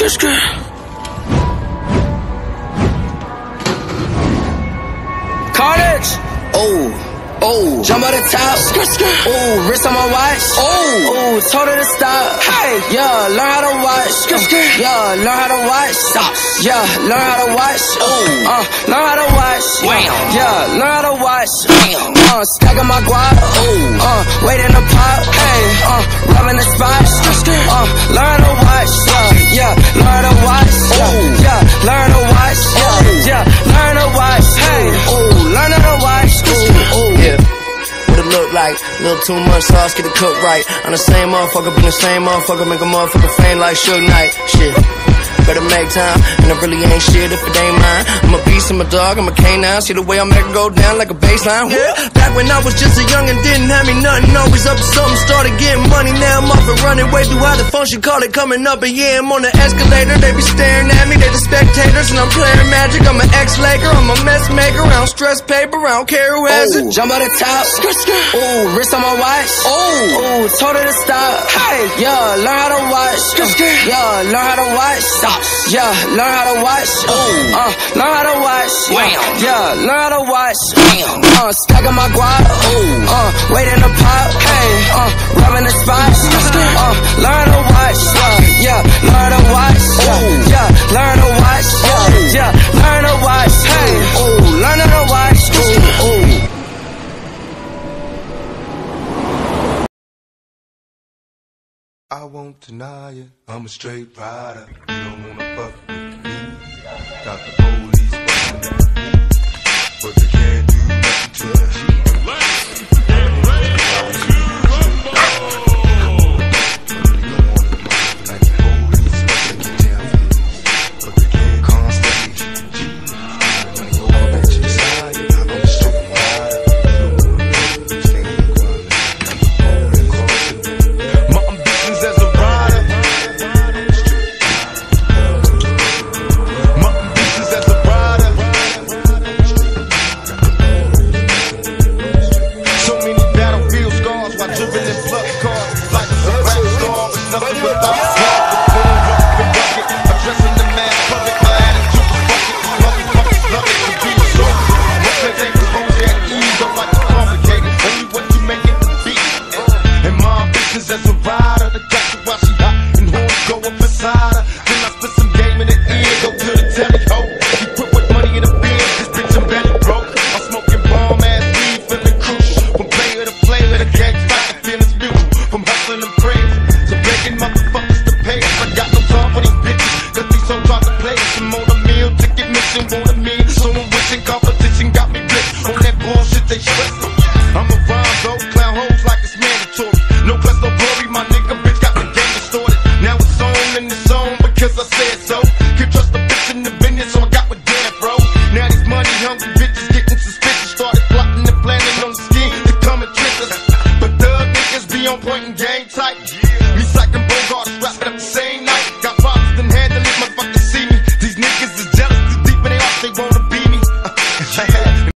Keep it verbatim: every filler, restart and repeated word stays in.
Skr, skr. Carnage. Oh, oh, jump out the top. Skr, skr. Oh, wrist on my watch. Oh, oh, told her to stop. Hey, yeah, learn how to watch. Skr, skr. Yeah, learn how to watch. Stop. Yeah, learn how to watch. Oh, uh, learn how to watch. Wham. Yeah, learn how to watch. Wham. Uh, stacking my guap. Oh, uh, waiting to pop. Hey, uh, rubbing the spot. Skr, skr. Uh, learn how to watch. Yeah, yeah, learn how to watch. Oh, yeah, learn how to watch. Yeah, yeah, learn how to watch. Hey, oh, learn how to watch. Oh, oh, yeah. What it look like? Little too much sauce, get it cooked right. I'm the same motherfucker, been the same motherfucker, make a motherfucker faint like Suge Knight. Shit. Better make time, and I really ain't shit if it ain't mine. I'm a beast, I'm a dog, I'm a canine. See the way I make it go down like a baseline. Yeah. Back when I was just a young and didn't have me nothing, always up to something, started getting money. Now I'm up and running way through how the function, call it coming up. And yeah, I'm on the escalator, they be staring at me, they the spectators, and I'm playing magic. I'm an ex-Laker, I'm a mess maker. I don't stress paper, I don't care who has it. Jump out the top, skr, skr. Oh, wrist on my watch. Oh, oh, told her to stop. Hey, yeah, learn how to watch. Skr, skr. Yeah, learn how to watch. Stop. Yeah, learn how to watch. Oh, uh, learn how to watch. Wham. Yeah, learn how to watch. Wham. Uh, stacking my guap. Oh, uh, waiting to pop. Hey, uh, rubbing the spot. Uh, learn how to watch. Uh, yeah, learn how to watch. Uh, yeah, learn how to watch. Yeah, yeah, learn how to watch. Hey, oh, learn how to watch. Oh, oh. I won't deny it, I'm a straight rider. You don't wanna fuck with me. Got the police busting at me, but they can't do nothing to me. Cause I